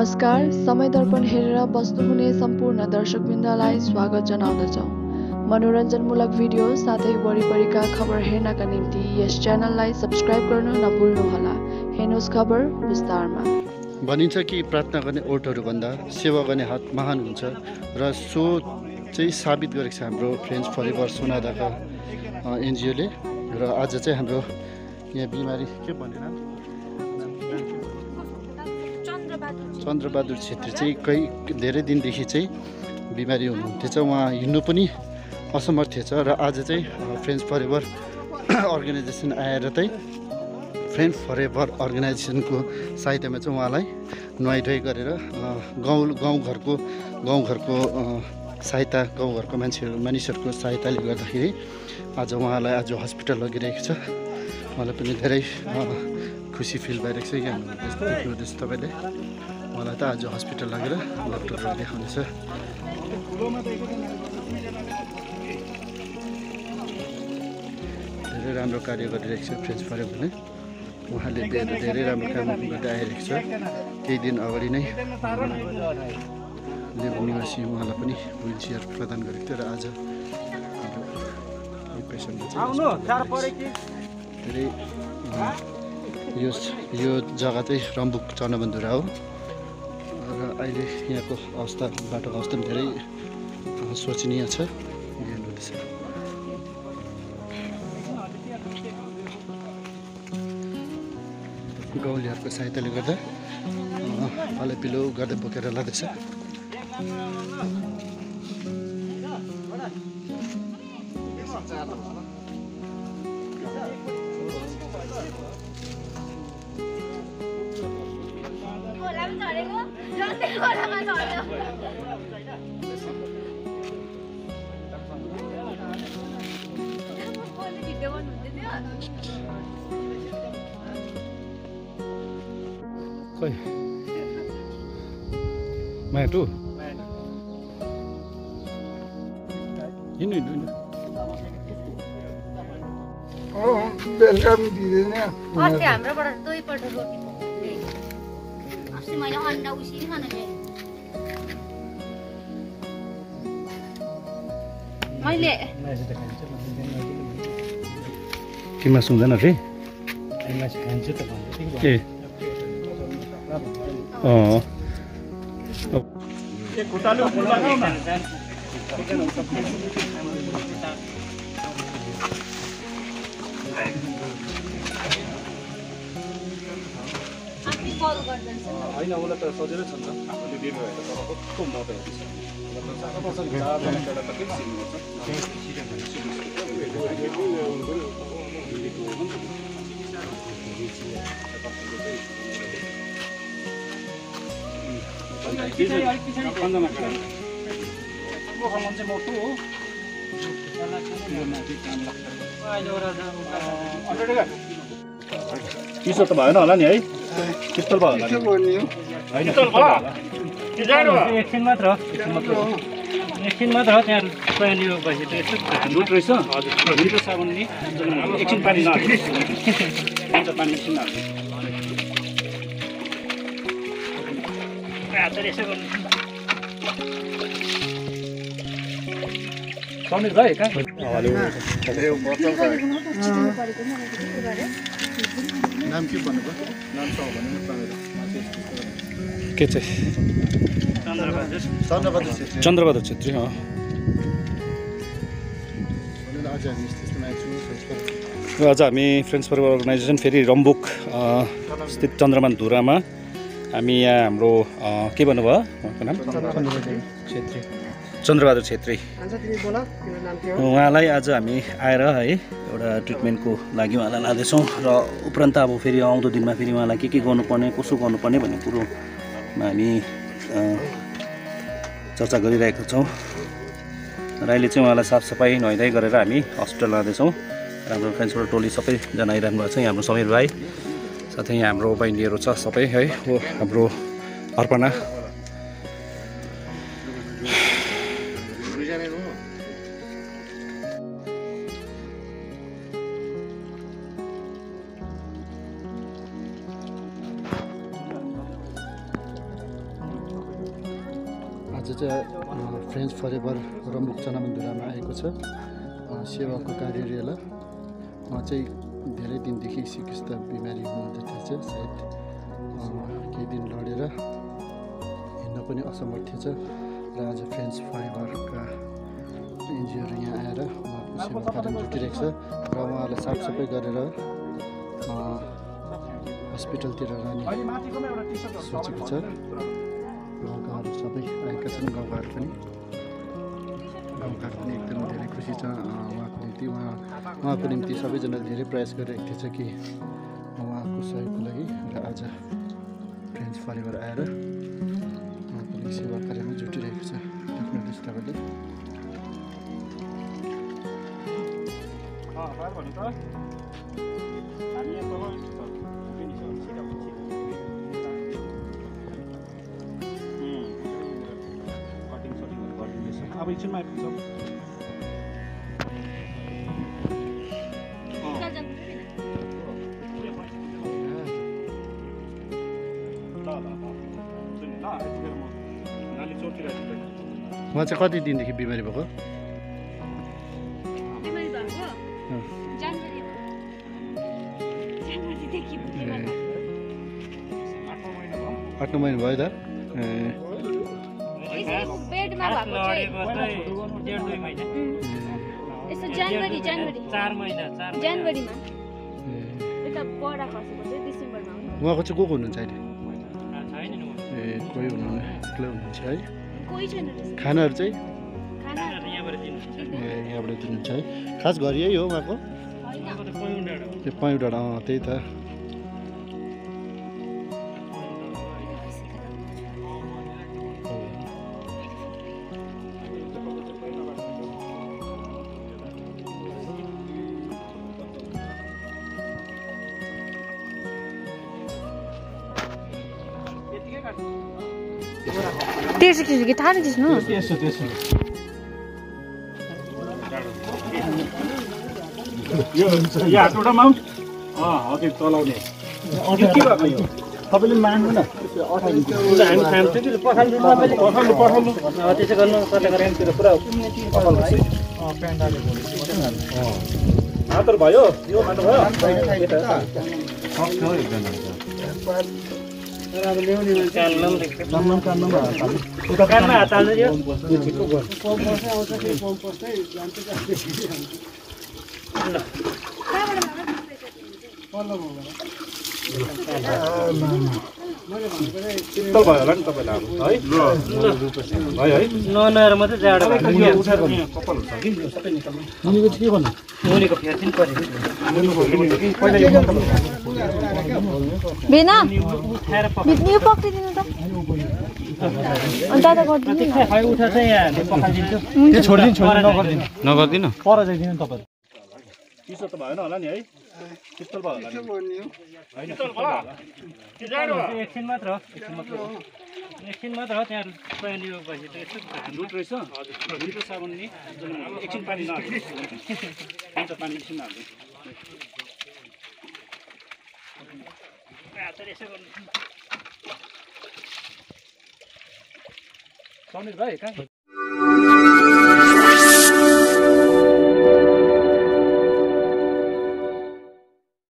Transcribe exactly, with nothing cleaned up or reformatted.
नमस्कार, समय दर्पण हेरेर बस्नुहुने सम्पूर्ण दर्शकवृन्दलाई स्वागत जनाउँदछौँ। मनोरञ्जनमूलक भिडियो साथै वरिपरिका खबर हेर्नका निम्ति यस च्यानललाई सब्स्क्राइब गर्न नभुल्नुहोला। हेर्नुहोस् खबर विस्तारमा। भनिन्छ कि प्रार्थना गर्ने ओठहरूभन्दा सेवा गर्ने हात महान हुन्छ र सो चाहिँ साबित गरेको छ हाम्रो फ्रेन्ड्स फरेभर सोनादाका एनजिओले। र आज चाहिँ हाम्रो यहाँ बिमारी के भनेर चन्द्रबहादुर छेत्री चाहिँ कही धेरै दिनदेखि चाहिँ बिमारी हुनुहुन्थ्यो छ, उहाँ हिँड्नु पनि असमर्थ थिएछ र आज चाहिँ फ्रेन्ड्स फरेभर अर्गनाइजेसन आएर चाहिँ फ्रेन्ड्स फरेभर अर्गनाइजेसनको सहायतामा चाहिँ उहाँलाई नुहाइधुवाइ गरेर गाउँ गाउँघरको गाउँघरको सहायता गाउँघरको मान्छेहरू मानिसहरूको सहायताले गर्दाखेरि आज उहाँलाई आज हस्पिटल लगिरहेको छ। मलाई पनि धेरै खुसी फिल भइरहेको छ। यहाँ देख्नुहुँदैछ तपाईँले, मलाई त आज हस्पिटल लगेर डक्टरहरू देखाउनेछ। धेरै राम्रो कार्य गरिरहेको छ फ्रेन्ड्स फरेभरले। उहाँले धेरै राम्रो काम गर्दै आइरहेको छ। केही दिन अगाडि नै लेबु निवासी उहाँलाई पनि व्हिल चेयर प्रदान गरेको थियो र आज यो पेसेन्टले चाहिँ धेरै यो यो जग्गा चाहिँ रम्बुक चन्द्रबहादुरा हो र अहिले यहाँको अवस्था बाटोको अवस्था पनि धेरै शोचनीय छ। हेर्नुहुँदैछ गाउँलेहरूको सहायताले गर्दा हलो पिलो गर्दै बोकेर लाँदैछ। खोइ माटो हिँड्नु हिँड्नु बेलुका पनि दिँदैन। अस्ति हाम्रोबाट दुईपल्ट रोटी अस्ति मैले अन्डा उसिनी खान ल्याएँ मैले के मासु हुँदैन रे ए अँ होइन उसलाई त सजिलै छ नि त, आफूले दिनु भएको तर कस्तो मदत हुन्छ चिसो त भएन होला नि है, पिस्तल भयो एकछिन मात्र हो एकछिन मात्र हो त्यहाँ पानी भएपछि त यस्तो लुट रहेछ। हुन्छ साबुन नि एकछिन पानी नहाल्नु, पानी एकछिन नहाल्नु। यसो गर्नु समीर भाइ कहाँ नाम के भन्नुभयो? नाम छ भने के चाहिँ चन्द्रबहादुर चन्द्रबहादुर छेत्री। चन्द्रबहादुर छेत्री अँ आज हामी यस्तोमा आएको आज हामी फ्रेन्ड्स फरेभर अर्गनाइजेसन फेरि रम्बुक स्थित चन्द्रबहादुरामा हामी यहाँ हाम्रो के भन्नुभयो उहाँको नाम छेत्री चन्द्रबहादुर छेत्री, उहाँलाई आज हामी आएर है एउटा ट्रिटमेन्टको लागि उहाँलाई लाँदैछौँ र उपरान्त अब फेरि आउँदो दिनमा फेरि उहाँलाई के के गर्नुपर्ने कसो गर्नुपर्ने भन्ने कुरोमा हामी चर्चा गरिरहेका छौँ र अहिले चाहिँ उहाँलाई साफसफाइ नुहाइधुवाइ गरेर हामी हस्पिटल लाँदैछौँ। र हाम्रो फ्रेन्ड्सबाट टोली सबैजना आइरहनु भएको छ। यहाँ हाम्रो समीर भाइ साथै यहाँ हाम्रो बहिनीहरू छ सबै है, हो हाम्रो अर्पणा चाहिँ फ्रेन्ड्स फरेभर रम्बुक चनामन्दिरामा आएको छ सेवाको कार्यालयलाई। उहाँ चाहिँ धेरै दिनदेखि सिकिस्त बिमारी हुनुहुन्थ्यो थिएछ, सायद केही दिन लडेर हिँड्न पनि असमर्थ थिएछ र आज फ्रेन्ड्स फरेभरका एनजिओहरू यहाँ आएर उहाँको सेवा कार्यमा जुटिरहेको छ र उहाँलाई साफसफाइ गरेर हस्पिटलतिर लाने सोचेको छ। गाउँकाहरू सबै आएका छन्, गाउँकाहरू पनि गाउँकाहरू पनि एकदम धेरै खुसी छ उहाँको निम्ति। उहाँ उहाँको निम्ति सबैजना धेरै प्रयास गरिरहेको थिएछ कि उहाँको सहयोगको लागि र आज फ्रेन्ड्स फरेभर आएर उहाँको लागि सेवा कार्यमा जुटिरहेको छ। देख्नुहुँदैछ तपाईँले। अब एकछिनमा आइपुग्छ। उहाँ चाहिँ कति दिनदेखि बिमारी भएको? बिमारी भएको जनवरी जनवरीदेखि आठ नौ महिना भयो त। बेडमा भएको चाहिँ डेढ दुई महिना यस्तो जनवरी जनवरी चार महिना जनवरीमा यता बडा खसेको चाहिँ डिसेम्बरमा हो। उहाँको चाहिँ को को हुनुहुन्छ अहिले? ए कोही हुनुहुन्न, एक्लै हुनुहुन्छ है? कोही छैन। खानाहरू चाहिँ खाना ए यहाँबाट दिनुहुन्छ है? खास घर यही हो उहाँको? त्यो पैउँ डाँडा अँ त्यही त। तेर्सो खिच्यो कि थाहा खिच्नु त्यसो त्यसो यो यो हातवटा माउन्ट अँ हो त्यो चलाउने के भएको यो तपाईँले माग्नु न हामी खान्छौँ कि पठाल्नु पठाल्नु पठाल्नु त्यसो गर्नु कसले गरेर पुरा हातहरू भयो यो खानु भयो अब ल्याउने दोकानमा हात हाल्नु यो छिटो गर्नु पम्प बस्दै आउँछ फेरि पम्प बस्दै जान्छ शीतल भयो होला नि तपाईँलाई अब है है ननुहाएर मात्रै जाडो कपाल छ कि सबै निकाल्नु मुनिको के भन्नु मुनिको फेरि पनि पऱ्यो बिना यो पक्रिदिनु त अनि दादा गरिदिनु खै उठा चाहिँ यहाँ पखालिदिन्छु त्यो छोडिदिनु छोडिदिनु नगरिदिनु नगरिदिनु पर जाइदिनु तपाईँ चिसो त भएन होला नि है शीतल भयो होला नि शीतल भयो एकछिन मात्र हो एकछिन मात्र हो एकछिन मात्र हो त्यहाँ पानी बसी त यस्तो दुध रहेछ हजुर दुध साबुन नि एकछिन पानी नहाल्नु हुन्छ पानी एकछिन हाल्नु यसो गर्नु समीर भाइ कहाँ